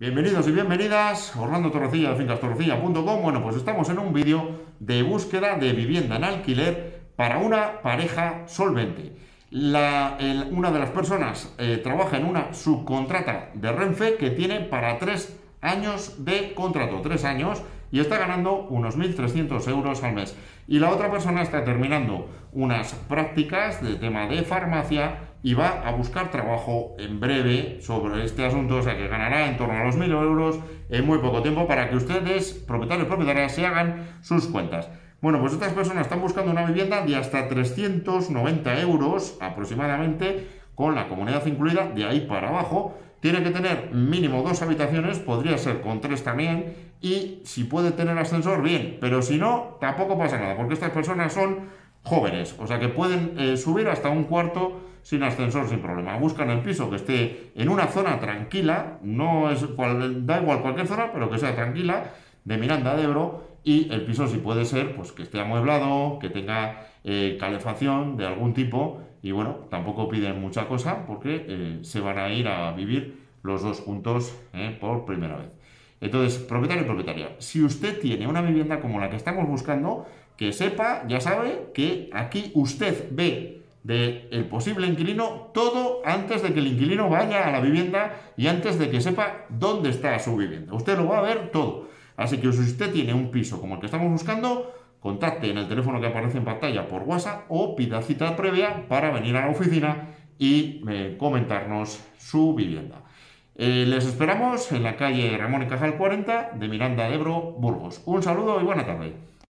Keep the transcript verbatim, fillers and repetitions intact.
Bienvenidos y bienvenidas, Orlando Torrecilla de fincas torrecilla punto com. Bueno, pues estamos en un vídeo de búsqueda de vivienda en alquiler para una pareja solvente. La, el, una de las personas eh, trabaja en una subcontrata de Renfe que tiene para tres años de contrato, tres años, y está ganando unos mil trescientos euros al mes. Y la otra persona está terminando unas prácticas de tema de farmacia y va a buscar trabajo en breve sobre este asunto, o sea que ganará en torno a los mil euros en muy poco tiempo, para que ustedes, propietarios y propietarias, se hagan sus cuentas. Bueno, pues estas personas están buscando una vivienda de hasta trescientos noventa euros aproximadamente, con la comunidad incluida, de ahí para abajo. Tiene que tener mínimo dos habitaciones, podría ser con tres también, y si puede tener ascensor, bien, pero si no, tampoco pasa nada, porque estas personas son jóvenes, o sea que pueden eh, subir hasta un cuarto sin ascensor, sin problema. Buscan el piso que esté en una zona tranquila, no es cual, da igual cualquier zona, pero que sea tranquila, de Miranda de Ebro, y el piso, si puede ser, pues que esté amueblado, que tenga eh, calefacción de algún tipo, y bueno, tampoco piden mucha cosa porque eh, se van a ir a vivir los dos juntos eh, por primera vez. Entonces, propietario y propietaria, si usted tiene una vivienda como la que estamos buscando, que sepa, ya sabe, que aquí usted ve del posible inquilino todo antes de que el inquilino vaya a la vivienda y antes de que sepa dónde está su vivienda. Usted lo va a ver todo. Así que si usted tiene un piso como el que estamos buscando, contacte en el teléfono que aparece en pantalla por WhatsApp o pida cita previa para venir a la oficina y eh, comentarnos su vivienda. Eh, les esperamos en la calle Ramón y Cajal cuarenta de Miranda de Ebro, Burgos. Un saludo y buena tarde.